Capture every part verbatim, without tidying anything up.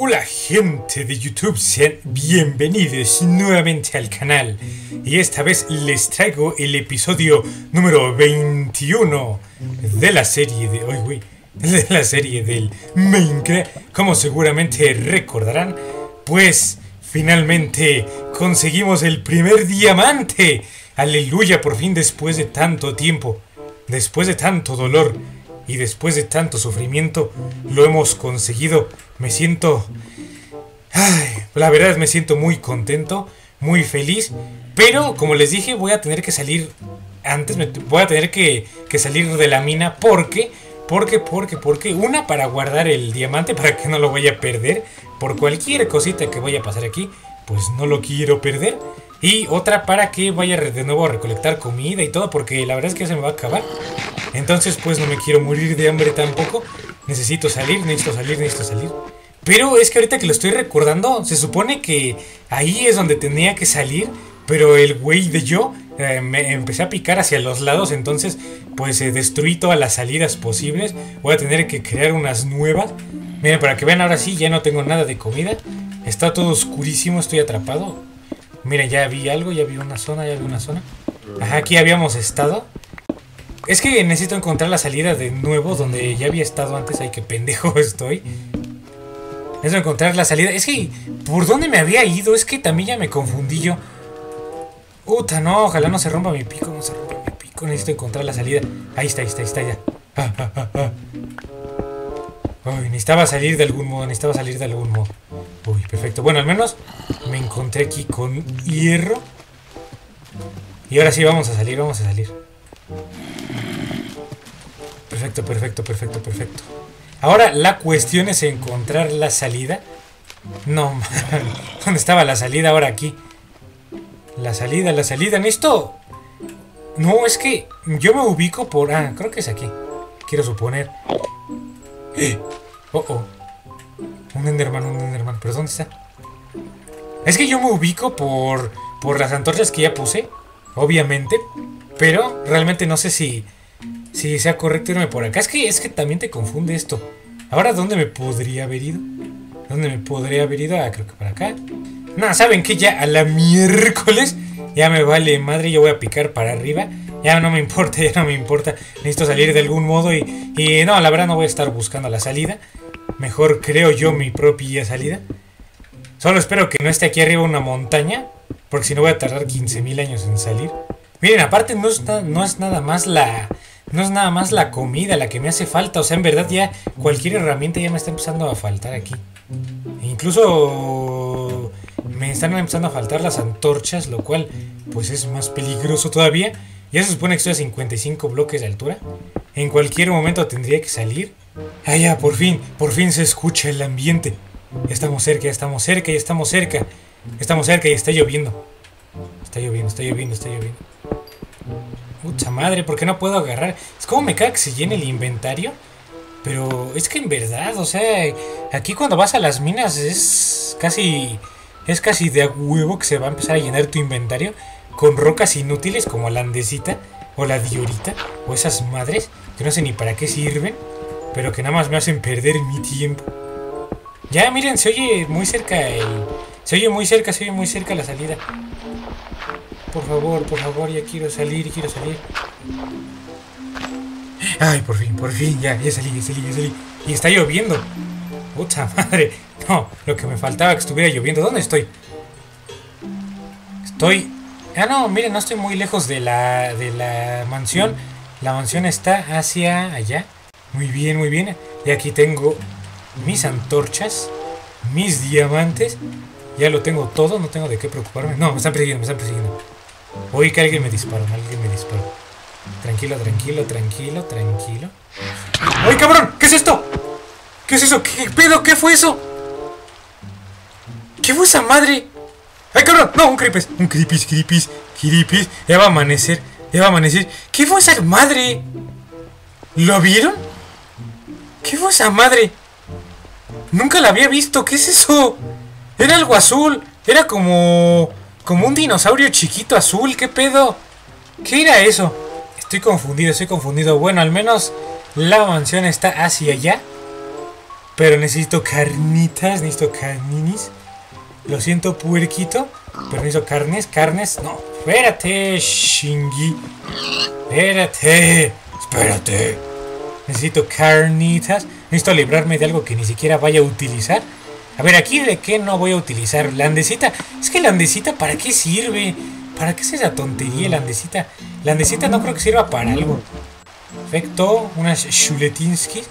Hola gente de YouTube, sean bienvenidos nuevamente al canal. Y esta vez les traigo el episodio número veintiuno de la serie de... Uy, uy, de la serie del Minecraft. Como seguramente recordarán, pues finalmente conseguimos el primer diamante. Aleluya, por fin, después de tanto tiempo, después de tanto dolor y después de tanto sufrimiento, lo hemos conseguido. Me siento... Ay, la verdad me siento muy contento, muy feliz. Pero, como les dije, voy a tener que salir antes. Me, voy a tener que, que salir de la mina. ¿Por qué? Porque, porque, porque una, para guardar el diamante, para que no lo vaya a perder. Por cualquier cosita que vaya a pasar aquí, pues no lo quiero perder. Y otra, para que vaya de nuevo a recolectar comida y todo, porque la verdad es que ya se me va a acabar. Entonces pues no me quiero morir de hambre tampoco. Necesito salir, necesito salir, necesito salir. Pero es que ahorita que lo estoy recordando, se supone que ahí es donde tenía que salir. Pero el güey de yo eh, me empecé a picar hacia los lados. Entonces pues eh, destruí todas las salidas posibles. Voy a tener que crear unas nuevas. Miren, para que vean, ahora sí ya no tengo nada de comida. Está todo oscurísimo, estoy atrapado. Miren, ya vi algo, ya vi una zona, ya vi una zona. Ajá, aquí habíamos estado. Es que necesito encontrar la salida de nuevo donde ya había estado antes. Ay, qué pendejo estoy. Necesito encontrar la salida. Es que, ¿por dónde me había ido? Es que también ya me confundí yo. Uta, no, ojalá no se rompa mi pico, no se rompa mi pico. Necesito encontrar la salida. Ahí está, ahí está, ahí está ya. Ah, ah, ah, ah. Uy, necesitaba salir de algún modo, necesitaba salir de algún modo. Uy, perfecto. Bueno, al menos me encontré aquí con hierro. Y ahora sí, vamos a salir, vamos a salir. Perfecto, perfecto, perfecto, perfecto. Ahora la cuestión es encontrar la salida. No, man. ¿Dónde estaba la salida? Ahora aquí. La salida, la salida. ¿Necesito? No, es que yo me ubico por... Ah, creo que es aquí. Quiero suponer. Oh, oh. Un Enderman, un Enderman. ¿Pero dónde está? Es que yo me ubico por... Por las antorchas que ya puse. Obviamente. Pero realmente no sé si... Si sea correcto irme por acá. Es que, es que también te confunde esto. Ahora, ¿dónde me podría haber ido? ¿Dónde me podría haber ido? Ah, creo que para acá. No, ¿saben qué? Ya a la miércoles. Ya me vale madre. Yo voy a picar para arriba. Ya no me importa, ya no me importa. Necesito salir de algún modo y... Y no, la verdad no voy a estar buscando la salida. Mejor creo yo mi propia salida. Solo espero que no esté aquí arriba una montaña. Porque si no voy a tardar quince mil años en salir. Miren, aparte no es, no es nada más la... No es nada más la comida la que me hace falta. O sea, en verdad ya cualquier herramienta ya me está empezando a faltar aquí. E incluso me están empezando a faltar las antorchas, lo cual pues es más peligroso todavía. Ya se supone que estoy a cincuenta y cinco bloques de altura. En cualquier momento tendría que salir. Ah, ya, por fin, por fin se escucha el ambiente. Ya estamos cerca, ya estamos cerca, ya estamos cerca. Estamos cerca y está lloviendo. Está lloviendo, está lloviendo, está lloviendo. Mucha madre, ¿por qué no puedo agarrar? Es como me cae que se llene el inventario. Pero es que en verdad, o sea, aquí cuando vas a las minas es casi... Es casi de a huevo que se va a empezar a llenar tu inventario con rocas inútiles como la andesita o la diorita o esas madres que no sé ni para qué sirven, pero que nada más me hacen perder mi tiempo. Ya, miren, se oye muy cerca el... Se oye muy cerca, se oye muy cerca la salida. Por favor, por favor, ya quiero salir, quiero salir. Ay, por fin, por fin, ya, ya salí, ya salí, ya salí. Y está lloviendo. Puta madre. No, lo que me faltaba que estuviera lloviendo. ¿Dónde estoy? Estoy... Ah, no, miren, no estoy muy lejos de la, de la mansión. La mansión está hacia allá. Muy bien, muy bien. Y aquí tengo mis antorchas, mis diamantes. Ya lo tengo todo, no tengo de qué preocuparme. No, me están persiguiendo, me están persiguiendo. Oí que alguien me disparó, alguien me disparó. Tranquilo, tranquilo, tranquilo, tranquilo. ¡Ay, cabrón! ¿Qué es esto? ¿Qué es eso? ¿Qué pedo? ¿Qué fue eso? ¿Qué fue esa madre? ¡Ay, cabrón! No, un creepis, un creepis, creepis, creepis. Ya va a amanecer, ya va a amanecer. ¿Qué fue esa madre? ¿Lo vieron? ¿Qué fue esa madre? Nunca la había visto, ¿qué es eso? Era algo azul, era como... Como un dinosaurio chiquito azul, ¿qué pedo? ¿Qué era eso? Estoy confundido, estoy confundido. Bueno, al menos la mansión está hacia allá. Pero necesito carnitas, necesito carninis. Lo siento, puerquito, pero necesito carnes, carnes. No, espérate, Shingi. Espérate, espérate. Necesito carnitas. Necesito librarme de algo que ni siquiera vaya a utilizar. A ver, aquí de qué no voy a utilizar. La andesita. Es que la andesita, ¿para qué sirve? ¿Para qué es esa tontería la andesita? La andesita no creo que sirva para algo. Perfecto, unas chuletinskis.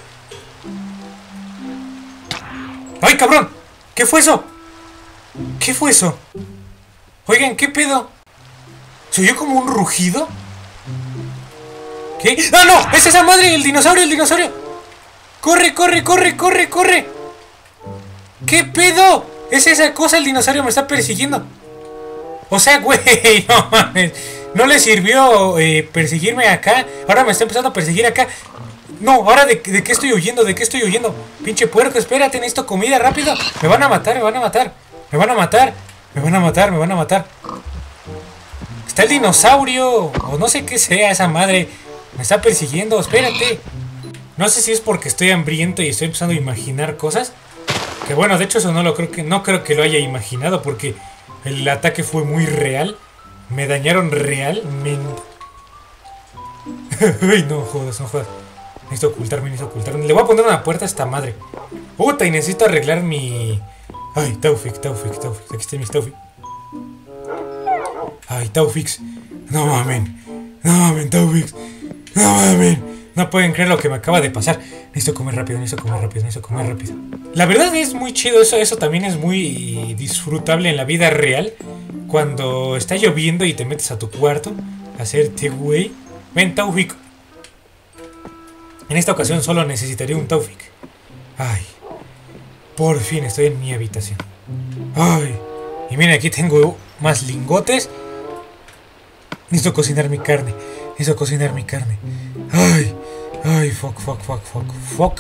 ¡Ay, cabrón! ¿Qué fue eso? ¿Qué fue eso? Oigan, ¿qué pedo? ¿Se oyó como un rugido? ¿Qué? ¡Ah, no! ¡Es esa madre! ¡El dinosaurio, el dinosaurio! ¡Corre, corre, corre, corre, corre! ¿Qué pedo? Es esa cosa, el dinosaurio me está persiguiendo. O sea, güey, no mames. No le sirvió eh, perseguirme acá. Ahora me está empezando a perseguir acá. No, ahora de, de qué estoy huyendo, de qué estoy huyendo. Pinche puerco, espérate, necesito comida, rápido. Me van a matar, me van a matar. Me van a matar, me van a matar, me van a matar. Está el dinosaurio. O no sé qué sea esa madre. Me está persiguiendo, espérate. No sé si es porque estoy hambriento y estoy empezando a imaginar cosas. Que bueno, de hecho eso no lo creo que no creo que lo haya imaginado, porque el ataque fue muy real. Me dañaron realmente. Ay, no jodas, no jodas. Necesito ocultarme, necesito ocultarme. Le voy a poner una puerta a esta madre. Puta, y necesito arreglar mi... Ay, Taufik, Taufik, Taufik. Aquí está mi Taufik. Ay, Taufik. No mamen. No mamen, Taufik. No mamen. No pueden creer lo que me acaba de pasar. Necesito comer rápido, necesito comer rápido, necesito comer rápido. La verdad es muy chido eso. Eso también es muy disfrutable en la vida real. Cuando está lloviendo y te metes a tu cuarto a hacerte güey. Ven, Taufik. En esta ocasión solo necesitaré un Taufik. Ay. Por fin estoy en mi habitación. Ay. Y miren, aquí tengo más lingotes. Necesito cocinar mi carne. Necesito cocinar mi carne. Ay. Ay, fuck, fuck, fuck, fuck, fuck.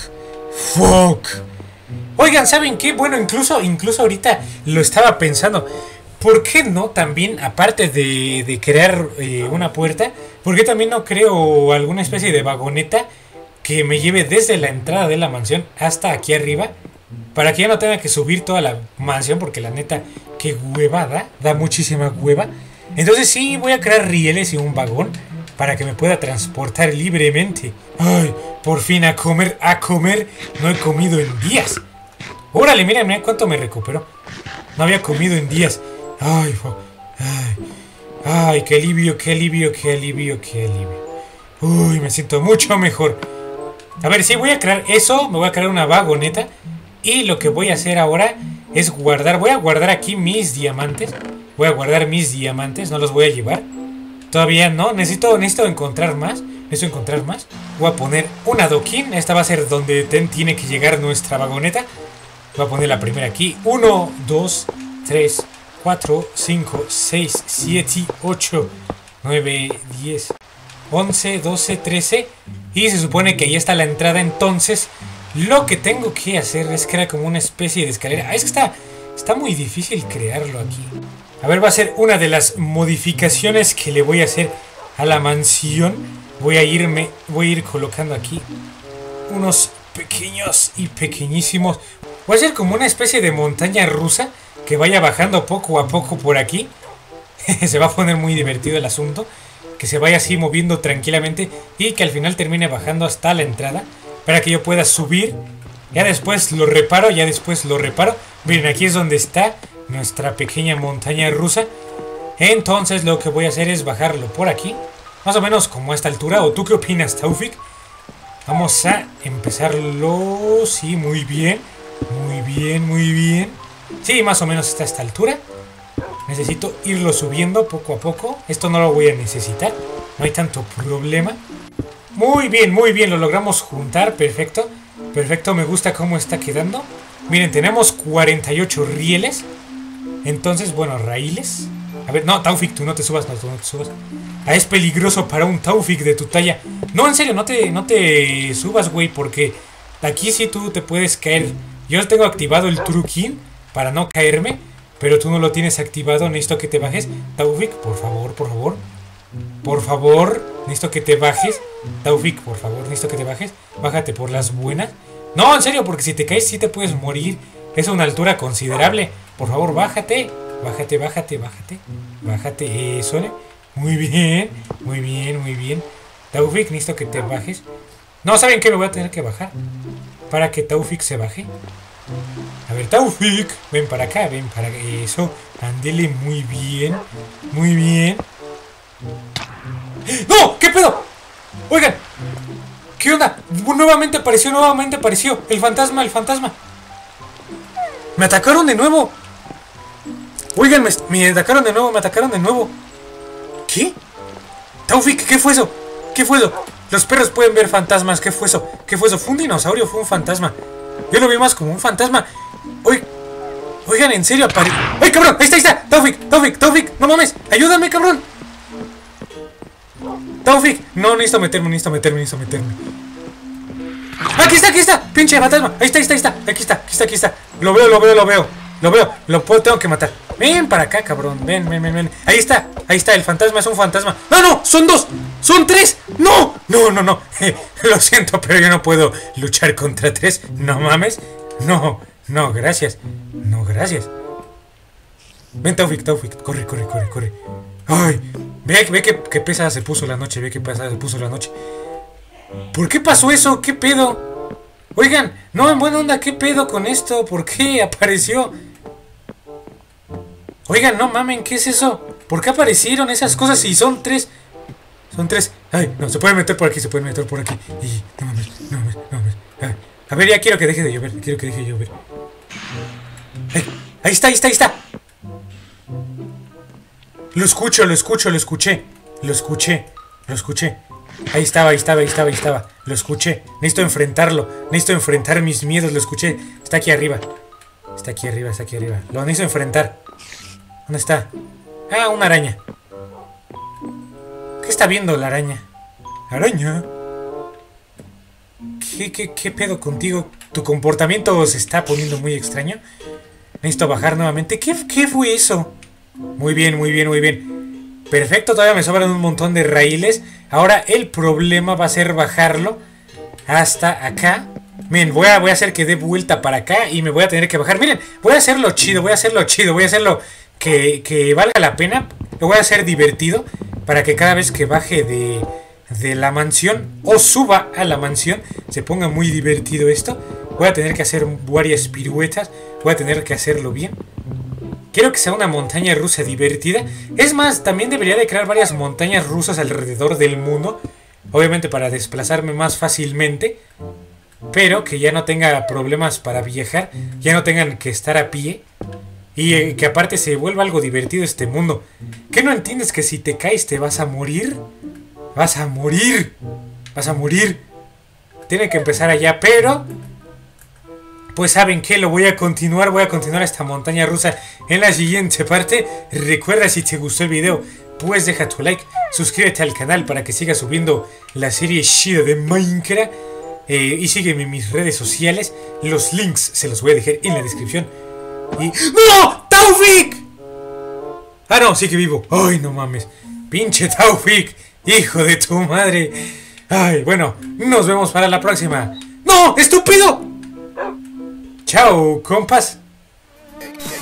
Fuck. Oigan, ¿saben qué? Bueno, incluso, incluso ahorita lo estaba pensando. ¿Por qué no también, aparte de, de crear eh, una puerta, por qué también no creo alguna especie de vagoneta que me lleve desde la entrada de la mansión hasta aquí arriba? Para que ya no tenga que subir toda la mansión, porque la neta, qué huevada, da muchísima hueva. Entonces sí, voy a crear rieles y un vagón para que me pueda transportar libremente. Ay, por fin a comer, a comer. No he comido en días. Órale, mira, mira cuánto me recuperó. No había comido en días. Ay, ay, ay, qué alivio, qué alivio, qué alivio, qué alivio. Uy, me siento mucho mejor. A ver, sí, voy a crear eso. Me voy a crear una vagoneta. Y lo que voy a hacer ahora es guardar. Voy a guardar aquí mis diamantes. Voy a guardar mis diamantes. No los voy a llevar. Todavía no. Necesito, necesito encontrar más. Necesito encontrar más. Voy a poner un adoquín. Esta va a ser donde ten, tiene que llegar nuestra vagoneta. Voy a poner la primera aquí. uno, dos, tres, cuatro, cinco, seis, siete, ocho, nueve, diez, once, doce, trece. Y se supone que ahí está la entrada. Entonces lo que tengo que hacer es crear como una especie de escalera. Ah, es que está, está muy difícil crearlo aquí. A ver, va a ser una de las modificaciones que le voy a hacer a la mansión. Voy a irme, voy a ir colocando aquí unos pequeños y pequeñísimos. Voy a hacer como una especie de montaña rusa que vaya bajando poco a poco por aquí. Se va a poner muy divertido el asunto. Que se vaya así moviendo tranquilamente y que al final termine bajando hasta la entrada para que yo pueda subir. Ya después lo reparo, ya después lo reparo. Miren, aquí es donde está nuestra pequeña montaña rusa. Entonces lo que voy a hacer es bajarlo por aquí, más o menos como a esta altura. ¿O tú qué opinas, Taufik? Vamos a empezarlo. Sí, muy bien. Muy bien, muy bien. Sí, más o menos está a esta altura. Necesito irlo subiendo poco a poco. Esto no lo voy a necesitar. No hay tanto problema. Muy bien, muy bien. Lo logramos juntar. Perfecto. Perfecto. Me gusta cómo está quedando. Miren, tenemos cuarenta y ocho rieles. Entonces, bueno, raíles. A ver, no, Taufik, tú no te subas. No, tú no te subas. Ah, es peligroso para un Taufik de tu talla. No, en serio, no te, no te subas, güey. Porque aquí sí tú te puedes caer. Yo tengo activado el truquín para no caerme. Pero tú no lo tienes activado. Necesito que te bajes. Taufik, por favor, por favor. Por favor, necesito que te bajes. Taufik, por favor, necesito que te bajes. Bájate por las buenas. No, en serio, porque si te caes sí te puedes morir. Es una altura considerable. Por favor, bájate. Bájate, bájate, bájate. Bájate, eso. ¿eh? Muy bien, muy bien, muy bien. Taufik, necesito que te bajes. No, ¿saben qué? Me voy a tener que bajar para que Taufik se baje. A ver, Taufik, ven para acá, ven para eso. Ándele, muy bien, muy bien. ¡No! ¿Qué pedo? Oigan, ¿qué onda? Nuevamente apareció, nuevamente apareció. El fantasma, el fantasma. Me atacaron de nuevo. Oigan, me, me atacaron de nuevo, me atacaron de nuevo. ¿Qué? Taufik, ¿qué fue eso? ¿Qué fue eso? Los perros pueden ver fantasmas. ¿Qué fue eso? ¿Qué fue eso? ¿Fue un dinosaurio? ¿Fue un fantasma? Yo lo vi más como un fantasma. Oigan, oigan, en serio apare... ¡Ay, cabrón! Ahí está, ahí está. Taufik, Taufik, Taufik. No mames. Ayúdame, cabrón. Taufik. No, necesito meterme, necesito meterme, necesito meterme. Aquí está, aquí está. Pinche fantasma. Ahí está, ahí está, ahí está. Aquí está, aquí está, aquí está. Lo veo, lo veo, lo veo. Lo veo. Lo puedo, tengo que matar. Ven para acá, cabrón. Ven, ven, ven, ven. Ahí está, ahí está. El fantasma es un fantasma. ¡No, no! ¡Son dos! ¡Son tres! ¡No! No, no, no. Lo siento, pero yo no puedo luchar contra tres. No mames. No, no, gracias. No, gracias. Ven, Taufik, Taufik. Corre, corre, corre, corre. Ay, ve, ve que, que pesada se puso la noche. Ve que pesada se puso la noche. ¿Por qué pasó eso? ¿Qué pedo? Oigan, no, en buena onda, ¿qué pedo con esto? ¿Por qué apareció? Oigan, no mamen, ¿qué es eso? ¿Por qué aparecieron esas cosas si son tres? Son tres. Ay, no, se puede meter por aquí, se puede meter por aquí. Y, no mames, no mames, no mames. Ay, a ver, ya quiero que deje de llover, quiero que deje de llover. Ay, ahí está, ahí está, ahí está. Lo escucho, lo escucho, lo escuché. Lo escuché, lo escuché. Ahí estaba, ahí estaba, ahí estaba, ahí estaba. Lo escuché. Necesito enfrentarlo. Necesito enfrentar mis miedos. Lo escuché. Está aquí arriba. Está aquí arriba, está aquí arriba. Lo necesito enfrentar. ¿Dónde está? Ah, una araña. ¿Qué está viendo la araña? Araña. ¿Qué, qué, qué pedo contigo? ¿Tu comportamiento se está poniendo muy extraño? Necesito bajar nuevamente. ¿Qué, qué fue eso? Muy bien, muy bien, muy bien. Perfecto, todavía me sobran un montón de raíles. Ahora el problema va a ser bajarlo hasta acá. Miren, voy a, voy a hacer que dé vuelta para acá y me voy a tener que bajar. Miren, voy a hacerlo chido, voy a hacerlo chido, voy a hacerlo que, que valga la pena. Lo voy a hacer divertido para que cada vez que baje de, de la mansión o suba a la mansión se ponga muy divertido esto. Voy a tener que hacer varias piruetas, voy a tener que hacerlo bien. Quiero que sea una montaña rusa divertida. Es más, también debería de crear varias montañas rusas alrededor del mundo. Obviamente para desplazarme más fácilmente. Pero que ya no tenga problemas para viajar. Ya no tengan que estar a pie. Y eh, que aparte se vuelva algo divertido este mundo. ¿Qué no entiendes que si te caes te vas a morir? Vas a morir. Vas a morir. Tiene que empezar allá, pero... pues saben que lo voy a continuar, voy a continuar esta montaña rusa en la siguiente parte. Recuerda, si te gustó el video, pues deja tu like, suscríbete al canal para que siga subiendo la serie chida de Minecraft. Eh, y sígueme en mis redes sociales, los links se los voy a dejar en la descripción. Y... ¡no! ¡Taufik! Ah, no, sí que vivo. Ay, no mames. Pinche Taufik, hijo de tu madre. Ay, bueno, nos vemos para la próxima. ¡No! ¡Estúpido! Chao, compas.